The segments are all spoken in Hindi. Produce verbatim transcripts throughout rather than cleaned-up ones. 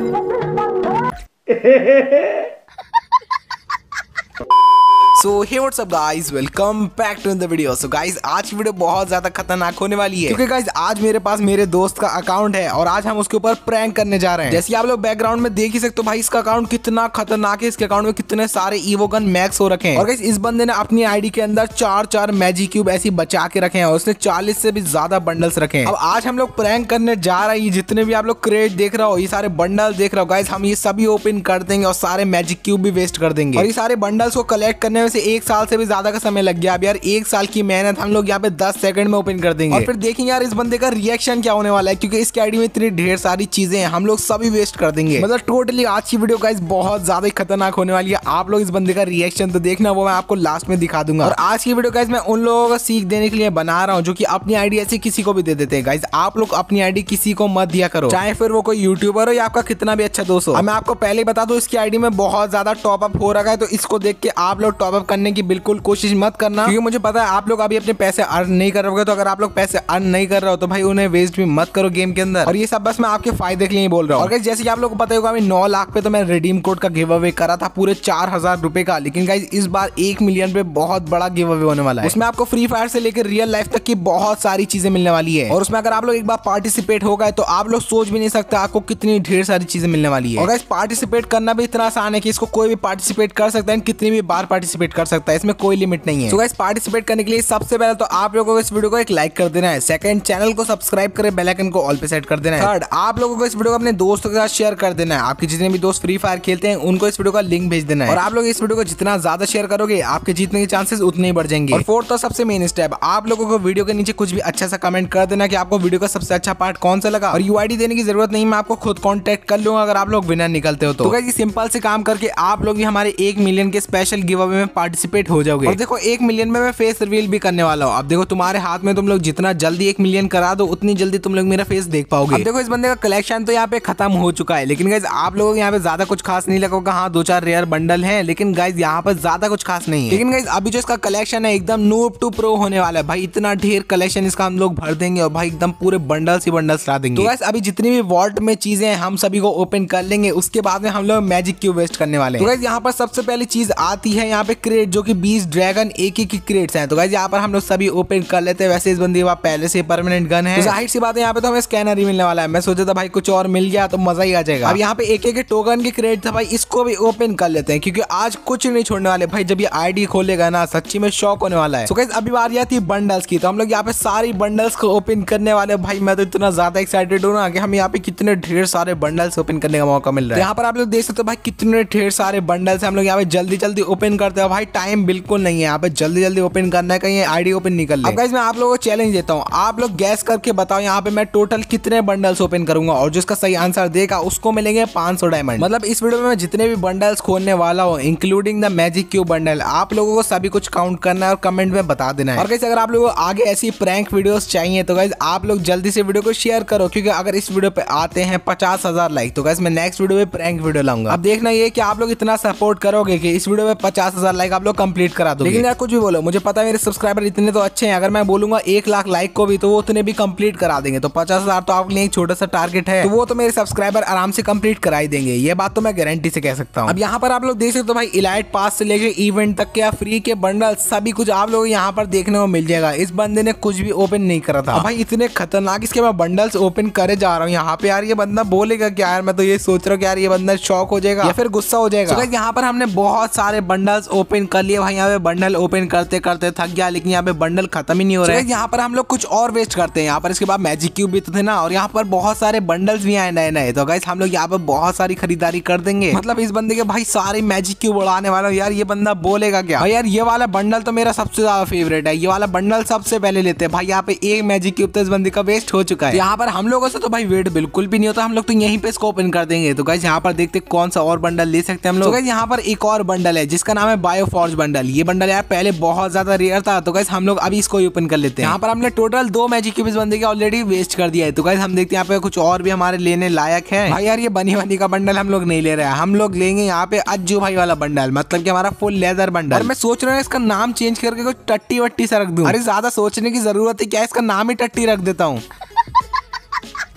So hey what's up guys, welcome back to the video. So guys, आज की वीडियो बहुत ज्यादा खतरनाक होने वाली है क्योंकि गाइस आज मेरे पास मेरे दोस्त का अकाउंट है और आज हम उसके ऊपर प्रैंक करने जा रहे हैं। जैसे आप लोग बैकग्राउंड में देख ही सकते हो भाई, इसका अकाउंट कितना खतरनाक है। इसके अकाउंट में कितने सारे ईवोगन मैक्स हो रखे हैं और गाइस इस बंदे ने अपनी आईडी के अंदर चार चार मैजिक क्यूब ऐसी बचा के रखे हैं और उसने चालीस से भी ज्यादा बंडल्स रखे हैं। अब आज हम लोग प्रैंक करने जा रहे हैं। जितने भी आप लोग क्रेट देख रहे हो, ये सारे बंडल देख रहे हो गाइस, हम ये सभी ओपन कर देंगे और सारे मैजिक क्यूब भी वेस्ट कर देंगे। और ये सारे बंडल्स को कलेक्ट करने में से एक साल से भी ज्यादा का समय लग गया। अब यार एक साल की मेहनत हम लोग यहाँ पे दस सेकंड में ओपन कर देंगे और फिर देखेंगे यार इस बंदे का रिएक्शन क्या होने वाला है, क्योंकि इसकी आईडी में इतनी ढेर सारी चीजें हैं, हम लोग सभी वेस्ट कर देंगे। मतलब टोटली आज की वीडियो गाइस बहुत ज्यादा खतरनाक होने वाली है। आप लोग इस बंदे का रिएक्शन तो देखना, वो मैं आपको लास्ट में दिखा दूंगा। और आज की वीडियो गाइस मैं उन लोगों को सीख देने के लिए बना रहा हूँ जो कि अपनी आईडी ऐसे किसी को भी दे देते हैं। गाइस आप लोग अपनी आईडी किसी को मत दिया करो, चाहे फिर वो कोई यूट्यूबर हो या आपका कितना भी अच्छा दोस्त हो। मैं आपको पहले ही बता दूं, इसकी आईडी में बहुत ज्यादा टॉप अप हो रखा है, तो इसको देख के आप लोग टॉप अप करने की बिल्कुल कोशिश मत करना, क्योंकि मुझे पता है आप लोग अभी अपने पैसे अर्न नहीं कर रहे हो। तो अगर आप लोग पैसे अर्न नहीं कर रहे हो तो भाई उन्हें वेस्ट भी मत करो गेम के अंदर। और ये सब बस मैं आपके फायदे के लिए बोल रहा हूँ। और जैसे कि आप लोगों को पता होगा, अभी नौ लाख पे तो मैं रिडीम कोड का गिव अवे करा था, पूरे चार हजार रुपए का। लेकिन गाइस इस बार एक मिलियन पे बहुत बड़ा गिव अवे होने वाला है। उसमें आपको फ्री फायर से लेकर रियल लाइफ तक की बहुत सारी चीजें मिलने वाली है। और उसमें अगर आप लोग एक बार पार्टिसिपेट हो गए तो आप लोग सोच भी नहीं सकते आपको कितनी ढेर सारी चीजें मिलने वाली है। और गाइस पार्टिसिपेट करना भी इतना आसान है कि इसको कोई भी पार्टिसिपेट कर सकता है, कितनी भी बार पार्टिसिपेट कर सकता है, इसमें कोई लिमिट नहीं है। तो गाइस पार्टिसिपेट करने के लिए सबसे पहले तो आप लोगों को इस वीडियो को एक लाइक कर देना है। सेकंड, चैनल को सब्सक्राइब करें, बेल आइकन को ऑल पे सेट कर देना है। थर्ड, आप लोगों को इस वीडियो को अपने दोस्तों के साथ शेयर कर देना है। आपके जितने भी दोस्त फ्री फायर खेलते हैं उनको इस वीडियो का लिंक भेज देना है। और आप लोग इस वीडियो को जितना ज्यादा शेयर करोगे आपके जीतने के चांसेस उतने ही बढ़ जाएंगे। और फोर्थ और सबसे मेन स्टेप, आप लोगों को वीडियो के नीचे कुछ भी अच्छा सा कमेंट कर देना कि आपको वीडियो का सबसे अच्छा पार्ट कौन सा लगा। और यूआईडी देने की जरूरत नहीं, मैं आपको खुद कॉन्टेक्ट कर लूंगा अगर आप लोग विनर निकलते हो तो। गाइस सिंपल से काम करके आप लोग भी हमारे एक मिलियन के स्पेशल गिव अवे में पार्टिसिपेट हो जाओगे। और देखो एक मिलियन में मैं फेस रिवील भी करने वाला हूँ। अब देखो तुम्हारे हाथ में, तुम लोग जितना जल्दी एक मिलियन करा दो उतनी जल्दी तुम लोग मेरा फेस देख पाओगे। अब देखो इस बंदे का कलेक्शन तो यहाँ पे खत्म हो चुका है, लेकिन गाइस आप लोगों को यहाँ पे ज्यादा कुछ खास नहीं लगा होगा। हाँ दो चार रेयर बंडल हैं, लेकिन गाइस यहाँ पर ज्यादा कुछ खास नहीं है। लेकिन गाइस अभी जो इसका कलेक्शन है एकदम नूब टू प्रो होने वाला है भाई। इतना ढेर कलेक्शन इसका हम लोग भर देंगे और भाई एकदम पूरे बंडल्स ही बंडल्स ला देंगे। तो गाइस अभी जितनी भी वॉल्ट में चीजें हैं हम सभी को ओपन कर लेंगे, उसके बाद में हम लोग मैजिक क्यूब वेस्ट करने वाले हैं। तो गाइस यहाँ पर सबसे पहली चीज आती है यहाँ पे क्रेट, जो कि बीस ड्रैगन एक ही की क्रेट्स हैं। तो गाइस यहाँ पर हम लोग सभी ओपन कर लेते हैं। वैसे इस बंदे के पास पहले से परमानेंट गन है, जाहिर सी बात है यहाँ पे तो हमें स्कैनर ही मिलने वाला है। मैं सोचा था भाई कुछ और मिल गया तो मजा ही आ जाएगा। अब यहाँ पे एक एक टोकन की क्रेट था भाई, इसको भी ओपन कर लेते हैं क्योंकि आज कुछ नहीं छोड़ने वाले भाई। जब ये आईडी खोलेगा ना सच्ची में शॉक होने वाला है। तो गाइस अभी बारी आती है बंडल्स की, तो हम लोग यहाँ पे सारी बंडल्स को ओपन करने वाले भाई। मैं तो इतना ज्यादा एक्साइटेड हूँ ना कि हम यहाँ पे कितने ढेर सारे बंडल्स ओपन करने का मौका मिल रहा है। यहाँ पर आप लोग देख सकते हो भाई कितने ढेर सारे बंडल्स हम लोग यहाँ पे जल्दी जल्दी ओपन करते हैं भाई। टाइम बिल्कुल नहीं है यहाँ पे, जल्दी जल्दी ओपन करना है, कहीं आईडी ओपन निकल ले। अब गाइस मैं आप लोगों को चैलेंज देता हूँ, आप लोग गैस करके बताओ यहाँ पे मैं टोटल कितने बंडल्स ओपन करूंगा और जिसका सही आंसर देगा उसको मिलेंगे पाँच सौ डायमंड। मतलब इस वीडियो में मैं जितने भी बंडल्स खोलने वाला हूँ including the magic cube bundle, आप लोगों को सभी कुछ काउंट करना है और कमेंट में बता देना है। और गाइस अगर आप लोगों को आगे ऐसी प्रैंक वीडियोस चाहिए तो गाइस आप लोग जल्दी से वीडियो को शेयर करो, क्योंकि अगर इस वीडियो पे आते हैं पचास हजार लाइक तो गाइस मैं नेक्स्ट वीडियो में प्रैंक वीडियो लाऊंगा। अब देखना ये कि आप लोग इतना सपोर्ट करोगे कि इस वीडियो में पचास हजार लाइक आप लोग कंप्लीट करा दो। लेकिन यार कुछ भी बोलो, मुझे पता है मेरे सब्सक्राइबर इतने तो अच्छे हैं, अगर मैं बोलूंगा एक लाख लाइक को भी तो वो उतने भी कंप्लीट करा देंगे। तो पचास हजार तो आपके लिए एक छोटा सा टारगेट है, तो वो तो मेरे सब्सक्राइबर आराम से कंप्लीट करा ही देंगे, ये बात तो मैं गारंटी से कह सकता हूँ। अब यहाँ पर आप लोग देख सकते हो भाई इलाइट पास से लेके इवेंट तक के फ्री के बंडल सभी कुछ आप लोग यहाँ पर देखने को मिल जाएगा। इस बंदे ने कुछ भी ओपन नहीं करा था भाई, इतने खतरनाक इसके मैं बंडल्स ओपन करे जा रहा हूँ। यहाँ पे यार ये बंदा बोलेगा क्या यार, मैं तो ये सोच रहा हूँ कि यार ये बंदा शॉक हो जाएगा या फिर गुस्सा हो जाएगा। तो यहाँ पर हमने बहुत सारे बंडल्स ओपन कर लिए भाई। यहाँ पे बंडल ओपन करते करते थक गया, लेकिन यहाँ पे बंडल खत्म ही नहीं हो रहा है। यहाँ पर हम लोग कुछ और वेस्ट करते हैं। यहाँ पर इसके बाद मैजिक क्यूब भी तो थे ना, और यहाँ पर बहुत सारे बंडल्स भी आए नए नए। तो गाइस हम लोग यहाँ पे बहुत सारी खरीदारी कर देंगे। मतलब इस बंदे के भाई सारे मैजिक क्यूब उड़ाने वाला हूँ। यार ये बंदा बोलेगा क्या भाई, यार ये वाला बंडल तो मेरा सबसे ज्यादा फेवरेट है, ये वाला बंडल सबसे पहले लेते हैं भाई। यहाँ पे एक मैजिक क्यूब तो इस बंदे का वेस्ट हो चुका है। यहाँ पर हम लोगों से तो भाई वेट बिल्कुल भी नहीं होता, हम लोग तो यहीं पे इसको ओपन कर देंगे। तो गाइस यहाँ पर देखते कौन सा और बंडल ले सकते हैं हम लोग। तो गाइस यहाँ पर एक और बंडल है जिसका नाम है बायोफॉर्ज बंडल। ये बंडल यार पहले बहुत ज्यादा रेयर था, तो गाइस हम लोग अभी इसको ओपन कर लेते हैं। यहाँ पर हमने टोटल दो मैजिक क्यूब इस बंदे के ऑलरेडी वेस्ट कर दिया है। तो गाइस हम देखते हैं यहाँ पे कुछ और भी हमारे लेने लायक है भाई। यार ये बनी बनी का बंडल हम लोग नहीं ले रहे हैं, हम लोग लेंगे यहाँ पे अज्जू भाई वाला बंडल, मतलब कि हमारा फुल लेदर बंडल। और मैं सोच रहा हूँ इसका नाम चेंज करके कुछ टट्टी वट्टी सा रख दूं। अरे ज्यादा सोचने की जरूरत है क्या, इसका नाम ही टट्टी रख देता हूँ।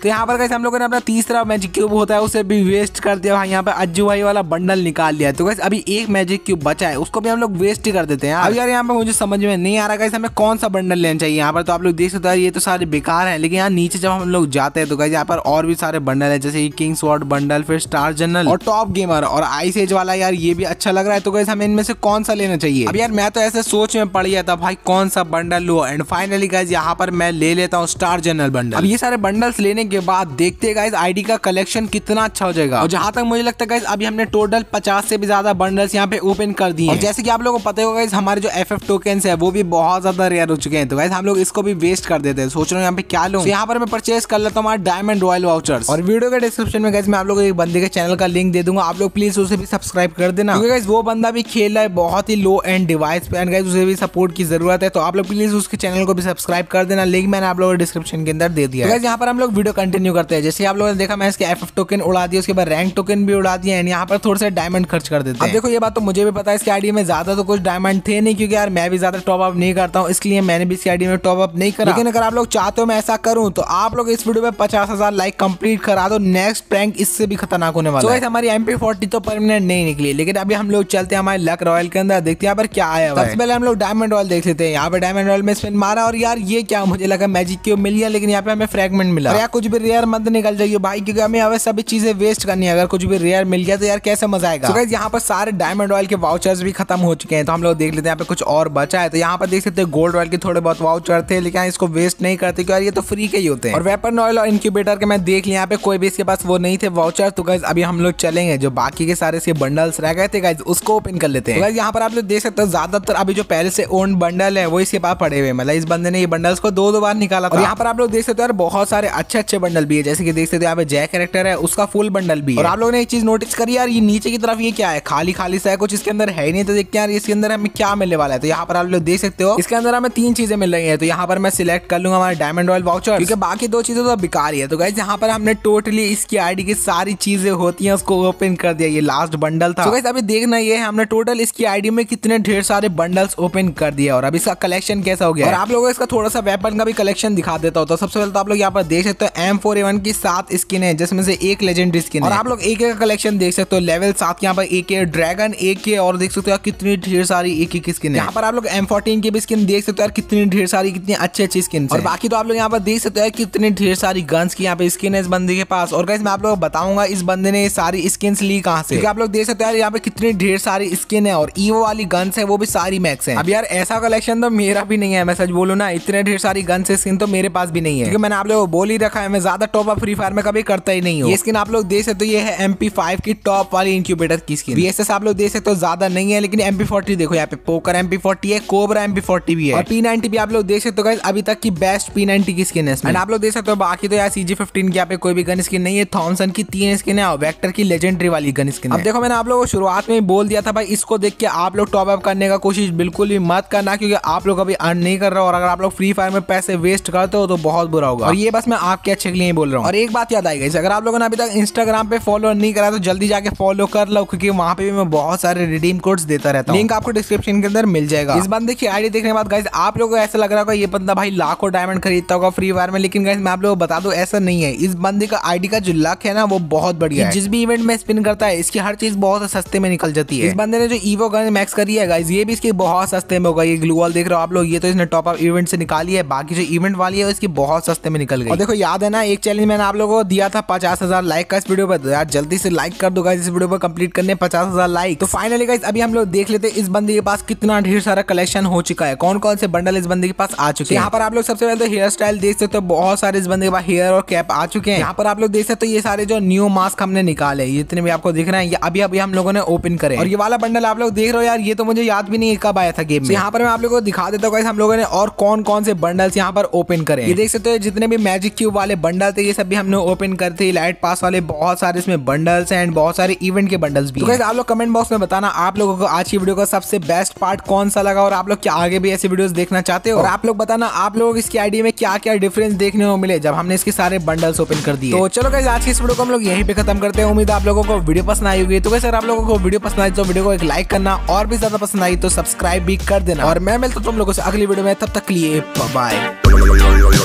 तो यहाँ पर गाइस हम लोगों ने अपना तीसरा मैजिक क्यूब होता है उसे भी वेस्ट कर दिया भाई। यहाँ पे अज्जू भाई वाला बंडल निकाल लिया। तो गाइस अभी एक मैजिक क्यूब बचा है, उसको भी हम लोग वेस्ट ही कर देते हैं। अब यार यहाँ पे मुझे समझ में नहीं आ रहा गाइस हमें कौन सा बंडल लेना चाहिए। यहाँ पर तो आप लोग देख सकते हैं ये तो सारे बेकार है, लेकिन यहाँ नीचे जब हम लोग जाते हैं तो गाइस यहाँ पर और भी सारे बंडल है, जैसे किंग स्वॉर्ड बंडल, फिर स्टार जनरल और टॉप गेमर और आइस एज वाला। यार ये भी अच्छा लग रहा है। तो गाइस हमें इनमें से कौन सा लेना चाहिए। अब यार मैं तो ऐसे सोच में पड़ गया था भाई कौन सा बंडल लो, एंड फाइनली गाइस यहाँ पर मैं ले लेता हूँ स्टार जनरल बंडल। अब ये सारे बंडल्स लेने के बाद देखते हैं गाइस आईडी का कलेक्शन कितना अच्छा हो जाएगा। और जहां तक मुझे लगता है गाइस अभी हमने टोटल पचास से भी ज्यादा बंडल्स यहाँ पे ओपन कर दिए। और जैसे कि आप लोगों को पता होगा गाइस हमारे जो एफ एफ टोकन्स है वो भी बहुत ज्यादा रेयर हो चुके हैं। तो गाइस हम लोग इसको भी वेस्ट कर देते हैं। सोच रहे हैं यहाँ पे क्या लूं। तो यहाँ पर मैं परचेस कर लेता हूँ हमारा डायमंड रॉयल वाउचर्स। और वीडियो के डिस्क्रिप्शन में गाइस मैं आप लोगों को एक बंदे के चैनल का लिंक दे दूंगा, आप लोग प्लीज उसे भी सब्सक्राइब कर देना, क्योंकि गाइस वो बंदा भी खेल रहा है बहुत ही लो एंड डिवाइस पे, एंड गाइस उसे भी सपोर्ट की जरूरत है। तो आप लोग प्लीज उसके चैनल को भी सब्सक्राइब कर देना, लिंक मैंने आप लोगों को डिस्क्रिप्शन के अंदर दे दिया। गाइस यहाँ पर हम लोग वीडियो कंटिन्यू करते हैं। जैसे आप लोगों ने देखा मैं इसके एफ एफ टोकन उड़ा दिया, उसके बाद रैंक टोकन भी उड़ा दिया, एंड यहाँ पर थोड़े से डायमंड खर्च कर देते हैं। अब देखो ये बात तो मुझे भी पता है इसकी आईडी में ज्यादा तो कुछ डायमंड थे नहीं, क्योंकि यार मैं भी ज्यादा टॉप अप नहीं करता हूँ, इसलिए मैंने भी इसकी आईडी में टॉप अप नहीं करा। लेकिन अगर आप लोग चाहते हो मैं ऐसा करूँ तो आप लोग इस वीडियो में पचास हजार लाइक कंप्लीट करा दो, नेक्स्ट प्रैंक इससे भी खतरनाक होने वाला है। हमारी एम पी फोर्टी तो परमानेंट नहीं निकली, लेकिन अभी हम लोग चलते हैं हमारे लक रॉयल के अंदर, देखते हैं यहाँ पर क्या आया है। सबसे पहले हम लोग डायमंड रॉयल देख लेते हैं। यहाँ पे डायमंड रॉयल में स्पिन मारा और यार ये क्या, मुझे लगा मैजिक क्यूब मिल गया, लेकिन यहाँ पे हमें फ्रैगमेंट मिला। और यार कुछ भी रेयर मत निकल जाइए भाई, क्योंकि हमें हमें सभी चीजें वेस्ट करनी है। अगर कुछ भी रेयर मिल गया तो यार कैसे मजा आएगा। तो गाइस यहाँ पर सारे डायमंड रॉयल के वाउचर्स भी खत्म हो चुके हैं। तो हम लोग देख लेते हैं यहाँ पे कुछ और बचा है। तो यहाँ पर देख सकते हैं गोल्ड रॉयल के थोड़े बहुत वाउचर थे, लेकिन इसको वेस्ट नहीं करते क्योंकि ये तो फ्री के ही होते हैं। और वेपन रॉयल और इंक्यूबेटर के मैं देख लिया यहाँ पे कोई भी इसके पास वो नहीं थे वाउचर। तो गाइस अभी हम लोग चलेंगे जो बाकी के सारे इसके बंडल्स रह गए थे गाइस उसको ओपन कर लेते हैं। तो गाइस यहाँ पर आप लोग देख सकते हो ज्यादातर अभी जो पहले से ओन बंडल है वो इसके पास पड़े हुए, मतलब इस बंदे ने ये बंडल्स को दो दो बार निकाला था। यहाँ पर आप लोग देख सकते हो यार बहुत सारे अच्छे अच्छे बंडल भी है, जैसे कि देख सकते हो यहाँ पे जय कैरेक्टर है उसका फुल बंडल भी है। और आप लोगों ने एक चीज नोटिस करी यार, ये नीचे की तरफ ये क्या है, खाली खाली सा है, कुछ इसके अंदर है ही नहीं। तो देखते हैं यार इसके अंदर हमें क्या मिलने वाला है। तो यहाँ पर आप लोग देख सकते हो इसके अंदर हमें तीन चीजें मिल रही है। तो यहाँ पर मैं सिलेक्ट कर लूंगा हमारा डायमंड रॉयल वाउचर, क्योंकि बाकी दो चीजें तो बेकार ही है। तो गाइस यहाँ पर हमने टोटली इसकी आईडी की सारी चीजें होती है उसको ओपन कर दिया, ये लास्ट बंडल था। तो गाइस अभी देखना ये है हमने टोटल इसकी आईडी में कितने ढेर सारे बंडल्स ओपन कर दिया और अब इसका कलेक्शन कैसा हो गया। और आप लोगों को इसका थोड़ा सा वेपन का भी कलेक्शन दिखा देता हूं। तो सबसे पहले तो आप लोग यहाँ पर देख सकते हो एम फोर ए वन की सात स्किन है, जिसमें से एक लेजेंडरी स्किन है। और आप लोग एक एक कलेक्शन देख सकते हो, लेवल सात यहाँ पर एक है, ड्रैगन एक है, और देख सकते हो कितनी ढेर सारी एक एक स्किन है। यहाँ पर आप लोग एम फोर्टीन की भी स्किन देख सकते हो यार कितनी ढेर सारी, कितनी अच्छी अच्छी स्किन। और बाकी तो आप लोग यहाँ पर देख सकते हो कितनी ढेर सारी गन्स की यहाँ पे स्किन है इस बंदे के पास। और गाइस मैं आप लोगों को बताऊंगा इस बंदे ने सारी स्किन्स ली कहाँ से, क्योंकि आप लोग देख सकते हो यार यहाँ पे कितनी ढेर सारी स्किन है और ईवो वाली गन्स है वो भी सारी मैक्स है। अब यार ऐसा कलेक्शन तो मेरा भी नहीं है, मैं सच बोलूं ना, इतने ढेर सारी गन्स स्किन तो मेरे पास भी नहीं है, क्योंकि मैंने आप लोगों को बोल ही रखा है मैं ज्यादा टॉप अप फ्री फायर में कभी करता ही नहीं हूँ। ये स्किन आप लोग देख सकते हो ये है एम पी फाइव की टॉप वाली इंक्यूबेटर की स्किन। वी एस एस आप लोग देख सकते हो ज्यादा नहीं है, लेकिन एम पी फोर्टी देखो यहाँ पे पोकर एम पी फोर्टी है, कोबरा एम पी फोर्टी भी है, और पी नाइंटी भी आप लोग देख सकते हो गाइस अभी तक की बेस्ट पी नाइंटी की स्किन है। एंड आप लोग देख सकते हो बाकी तो यार सी जी फिफ्टीन की यहाँ पे कोई भी गन स्किन नहीं है, थॉमसन की तीन स्किन है और वेक्टर की लेजेंडरी वाली गन स्किन है। अब देखो मैंने आप लोगों को शुरुआत में बोल दिया था भाई इसको देख के आप लोग टॉप अप करने का कोशिश बिल्कुल भी मत करना, क्योंकि आप लोग अभी अर्न नहीं कर रहे हो और अगर आप लोग फ्री फायर में पैसे वेस्ट करते हो तो बहुत बुरा होगा। और ये बस मैं आपके अच्छे के लिए बोल रहा हूँ। और एक बात याद आई गाइस, अगर आप लोगों ने अभी तक इंस्टाग्राम पे फॉलो नहीं करा तो जल्दी जाके फॉलो कर लो, क्योंकि वहाँ पे भी मैं बहुत सारे रिडीम कोड्स देता रहता हूँ, लिंक आपको डिस्क्रिप्शन के अंदर मिल जाएगा। इस बंदे की आईडी देखने के बाद गाइस आप लोगों को ऐसा लग रहा होगा ये बंदा भाई लाखों डायमंड खरीदता होगा फ्री फायर में, लेकिन गाइस मैं आप लोगों को बता दूं ऐसा नहीं है। इस बंदे का आईडी का जो लक है ना वो बहुत बढ़िया है, जिस भी इवेंट में स्पिन करता है इसकी हर चीज बहुत सस्ते में निकल जाती है। इस बंदे ने जो ईवो गन मैक्स करी है गाइस ये भी इसकी बहुत सस्ते में होगा। ये ग्लू वॉल देख रहे हो आप लोग, ये तो इसने टॉप अप इवेंट से निकाली है, बाकी जो इवेंट वाली है इसकी बहुत सस्ते में निकल गई। और देखो याद है ना एक चैलेंज मैंने आप लोगों को दिया था पचास हजार लाइक का इस वीडियो पर, यार जल्दी से लाइक कर दो गाइस इस वीडियो पर कंप्लीट करने पचास हजार लाइक। तो फाइनली गाइस अभी हम लोग देख लेते हैं इस बंदे के पास कितना ढेर सारा कलेक्शन हो चुका है, कौन कौन से बंडल इस बंदे के पास आ चुके हैं। यहाँ पर आप लोग सबसे पहले तो हेयर स्टाइल देख सकते हो, बहुत सारे इस बंदे के पास हेयर और कैप आ चुके हैं। यहाँ पर आप लोग देख सकते हो ये सारे जो न्यू मास्क हमने निकाले जितने भी आपको दिख रहे हैं ये अभी अभी हम लोगों ने ओपन करे। और ये वाला बंडल आप लोग देख रहे हो यार ये तो मुझे याद भी नहीं कब आया था गेम में। यहाँ पर मैं आप लोगों को दिखा देता हूँ हम लोगों ने और कौन कौन से बंडल्स यहाँ पर ओपन करे। ये देख सकते हो जितने भी मैजिक क्यूब वाले बंडल थे ये सब भी हमने ओपन करे थे, लाइट पास वाले बहुत सारे इसमें बंडल्स एंड बहुत सारे इवेंट के बंडल्स भी। तो गाइस आप लोग कमेंट बॉक्स में बताना आप लोगों को आज की वीडियो का सबसे बेस्ट पार्ट कौन सा लगा और आप लोग क्या आगे भी ऐसी वीडियोस देखना चाहते हो। और आप लोग बताना आप लोगों को इसकी आईडी में क्या क्या डिफरेंस देखने को मिले जब हमने इसके सारे बंडल्स ओपन कर दिए। तो चलो गाइस आज की इस वीडियो को हम लोग यहीं पे खत्म करते हैं। उम्मीद है आप लोगों को वीडियो पसंद आई होगी। तो गाइस अगर आप लोगों को वीडियो पसंद आई तो वीडियो को एक लाइक करना, और भी ज्यादा पसंद आई तो सब्सक्राइब भी कर देना। और मैं मिलता हूं तुम लोगों से अगली वीडियो में, तब तक के लिए बाय बाय।